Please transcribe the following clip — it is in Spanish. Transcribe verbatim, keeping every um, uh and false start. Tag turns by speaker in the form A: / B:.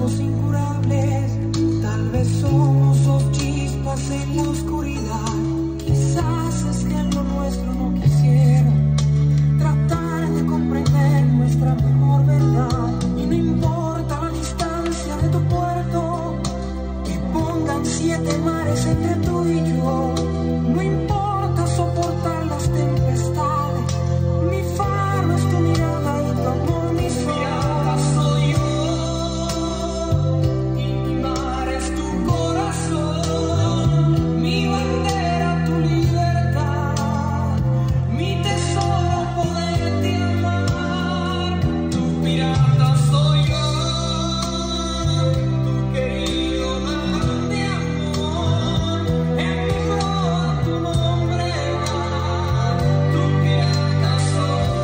A: somos incurables, tal vez somos dos chispas en la oscuridad. Quizás es que en lo nuestro no quisieron tratar de comprender nuestra mejor verdad. Y no importa la distancia de tu puerto, que pongan siete mares entre tú y yo. No importa soportar las tempestades, mi faro es tu mirada y tu amor mi sol. Soy yo y mi mar es tu corazón, mi bandera tu libertad, mi tesoro poderte amar. Tu pirata soy yo, tu querido mar de amor, en mi flor tu nombre va, tu pirata soy yo.